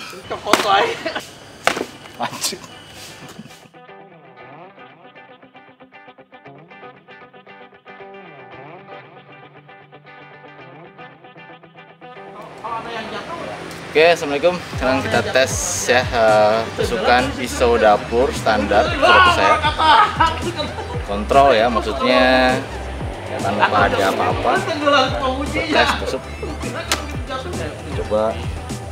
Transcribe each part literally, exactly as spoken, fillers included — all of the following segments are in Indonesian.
Ke foto aja. Lanjut. Oke, assalamualaikum. Sekarang kita tes ya uh, tusukan pisau dapur standar dapur saya. Kontrol ya, maksudnya ya, tanpa ada apa-apa. Tes tusuk. Coba.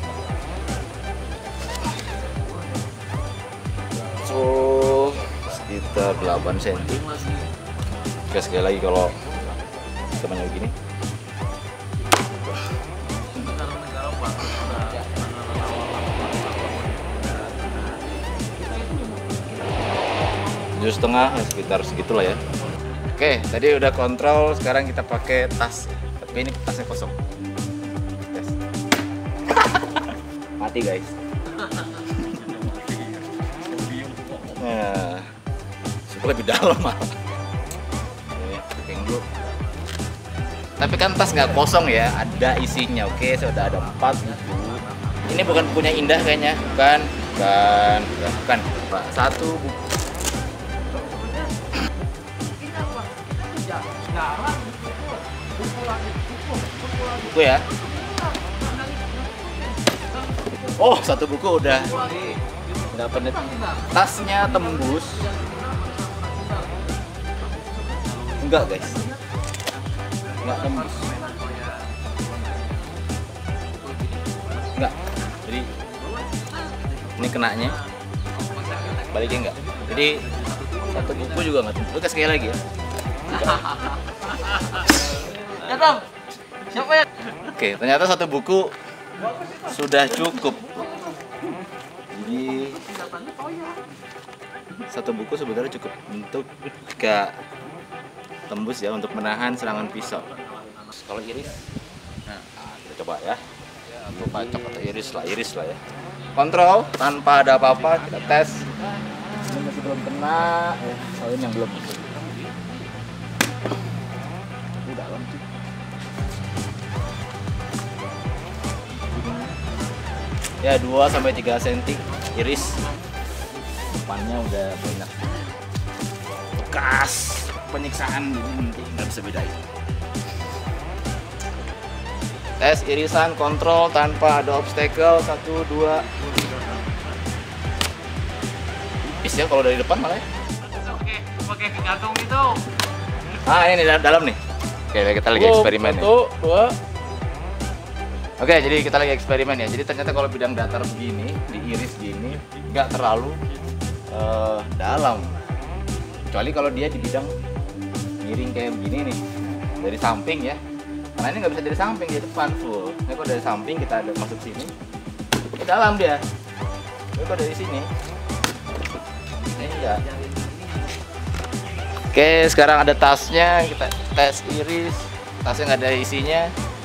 So sekitar delapan sentimeter. Oke, sekali lagi kalau temannya begini. Tujuh setengah ya, sekitar segitulah ya. Oke, tadi udah kontrol, sekarang kita pakai tas. Tapi ini tasnya kosong. Tes. Mati guys. Nah, supaya lebih dalam malah. Packing dulu. Tapi kan tas nggak kosong ya, ada isinya. Oke, sudah ada empat buku. Ini bukan bukunya Indah kayaknya, bukan, bukan, bukan. Pak, satu buku. Buku ya. Oh, satu buku udah. Dapat tasnya tembus. Enggak guys, enggak tembus. Enggak. Jadi ini kenanya baliknya enggak. Jadi satu buku juga enggak tembus. Oke, sekali lagi ya. Ya Tom, siapa ya? Oke, ternyata satu buku sudah cukup. Jadi satu buku sebenarnya cukup untuk jika tembus ya, untuk menahan serangan pisau. Kalau iris, nah kita coba ya. Coba coba iris lah, iris lah ya. Kontrol tanpa ada apa-apa, kita tes. Ini masih belum kena, eh, oh ini yang belum. Ini dalam sih. Ya dua sampai tiga sentimeter iris. Depannya udah banyak bekas penyiksaan, jadi nanti nggak bisa bedain. Tes irisan kontrol tanpa ada obstacle. Satu dua. Bisa kalau dari depan malah ya. Oke, pakai gantung itu. Ah, ini di dalam nih. Oke, kita lagi eksperimen nih. Satu, dua. Oke, jadi kita lagi eksperimen ya. Jadi ternyata kalau bidang datar begini, diiris gini, nggak terlalu uh, dalam. Kecuali kalau dia di bidang miring kayak begini nih, dari samping ya. Karena ini nggak bisa dari samping, dia depan full. Ini kalau dari samping kita ada masuk sini, ke dalam dia. Ini kalau dari sini, ini enggak. Oke, sekarang ada tasnya, kita tes iris. Tasnya nggak ada isinya.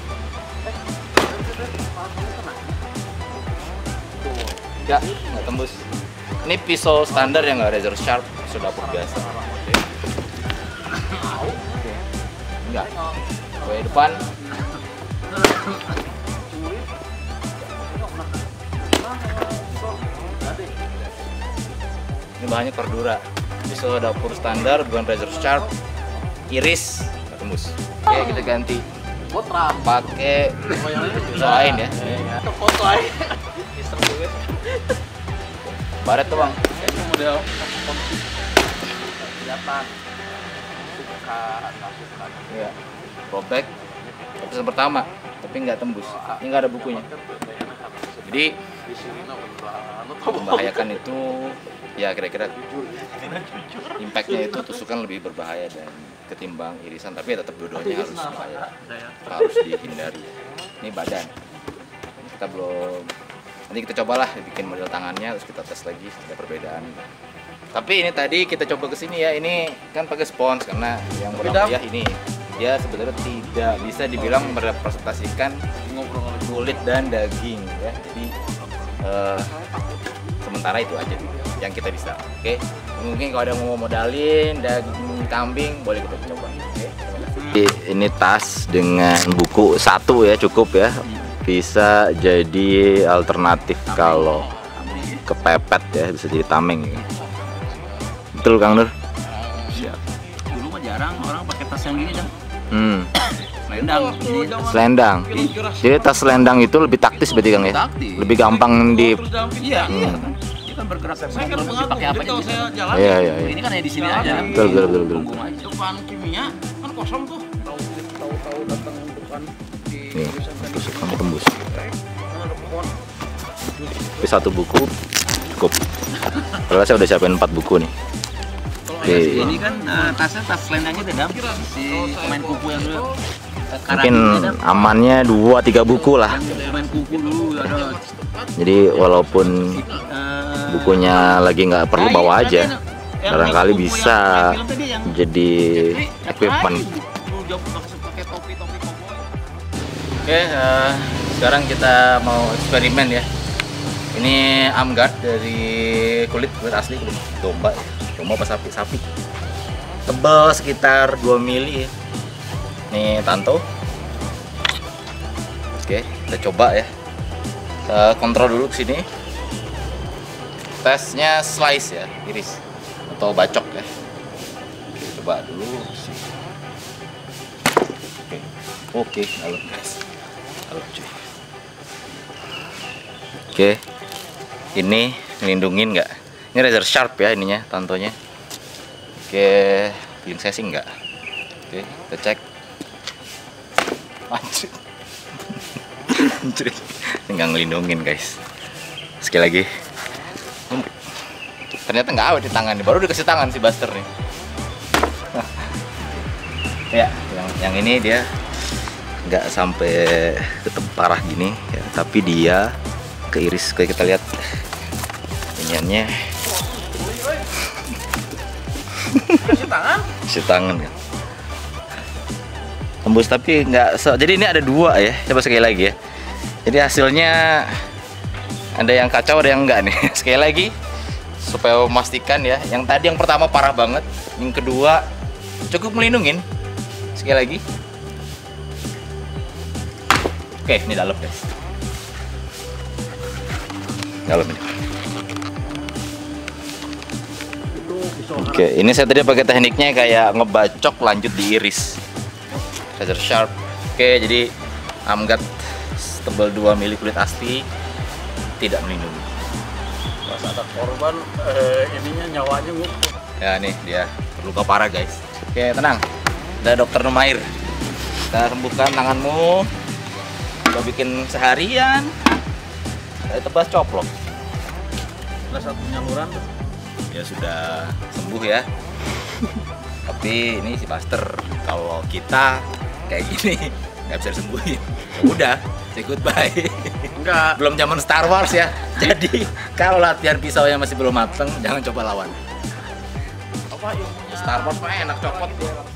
Enggak, enggak tembus. Ini pisau standar yang nggak razor sharp, pisau dapur biasa. Enggak. Oke, depan. Ini bahannya Cordura. Pisau dapur standar, bukan razor sharp. Iris, nggak tembus. Oke, kita ganti. Pakai pisau lain ya. Ke foto aja. Baret tuh bang. Ini model kelihatan suka nggak suka. Iya. Robek. Episode pertama, tapi nggak tembus. Ini nggak ada bukunya. Jadi membahayakan itu, ya kira-kira impactnya itu tusukan lebih berbahaya dan ketimbang irisan. Tapi ya tetap dua-duanya harus bahaya, harus dihindari. Ini badan. Kita belum. Nanti kita cobalah bikin model tangannya, terus kita tes lagi ada perbedaan. Tapi ini tadi kita coba ke sini ya, ini kan pakai spons karena yang berbahaya ini dia sebenarnya tidak bisa dibilang merepresentasikan kulit dan daging ya. Jadi uh, sementara itu aja dulu yang kita bisa. Oke, mungkin kalau ada yang mau modalin daging kambing boleh kita coba. Oke, ini tas dengan buku satu ya, cukup ya. bisa jadi alternatif kalau kepepet ya, bisa jadi tameng ya. Betul Kang Nur? Siap. Dulu mah jarang orang pakai tas yang gini dong. Hmm. Selendang. Selendang. Jadi tas selendang itu lebih taktis berarti Kang ya? Taktis. Lebih gampang di Iya. Hmm. Dia kan bergerak. Saya kan pakai apa aja bisa. jalan. Iya iya iya. Ini kan ya di sini aja. Betul betul betul. betul. Punggung aja. Depan kimia kan kosong tuh. Tahu-tahu datang depan di Nih, terus kamu tembus. ada pohon. Tapi satu buku cukup. Padahal saya udah siapin empat buku nih. Oke. Ini kan uh, tasnya tas selendangnya dedam. Si pemain kuku yang dulu. Mungkin amannya dua tiga buku lah. Pemain kuku dulu ada. Jadi walaupun Uh, bukunya lagi nggak perlu bawa aja, barangkali bisa jadi equipment. Oke, uh, sekarang kita mau eksperimen ya. Ini arm guard dari kulit kulit asli, kulit domba, domba apa sapi sapi. Tebal sekitar dua mili ya. Nih Tanto. Oke, kita coba ya. Kita kontrol dulu ke sini. Tesnya slice ya, iris atau bacok ya. Oke, coba dulu. Oke, oke, dalam guys. Dalam cuy. Oke, ini ngelindungin nggak? Ini razor sharp ya ininya, Tantonya. Oke, bikin sesing nggak? Oke, kita cek. Anjir. Anjir. Nggak ngelindungin guys. Sekali lagi. Ternyata nggak awet di tangan nih, baru dikasih tangan si Buster nih. Ya, yang yang ini dia nggak sampai ketemu parah gini ya, tapi dia keiris kayak kita lihat iniannya. Kasih tangan. Si tangan kan. Tembus tapi nggak. So, jadi ini ada dua ya. Coba sekali lagi ya. Jadi hasilnya ada yang kacau, ada yang enggak nih. Sekali lagi supaya memastikan ya. Yang tadi yang pertama parah banget, yang kedua cukup melindungin. Sekali lagi. Oke, ini dalam guys. Dalam ini. Oke, ini saya tadi pakai tekniknya kayak ngebacok lanjut diiris. Razor sharp. Oke, jadi arm guard tebal dua mili kulit asli, tidak melindungi. Pas ada korban eh, ininya nyawanya ngumpul. Ya nih dia terluka parah guys. Oke, tenang. Ada dokter Numair. Kita sembuhkan tanganmu. Kita bikin seharian. Ada tebas coplok. Ada satu nyaluran tuh. Ya sudah sembuh ya. Tapi ini si Buster, kalau kita kayak gini nggak bisa disembuhin. Ya udah, say goodbye. Enggak. Belum zaman Star Wars ya. Jadi kalau latihan pisau yang masih belum mateng, jangan coba lawan. Apa ilmunya? Star Wars mah enak copot.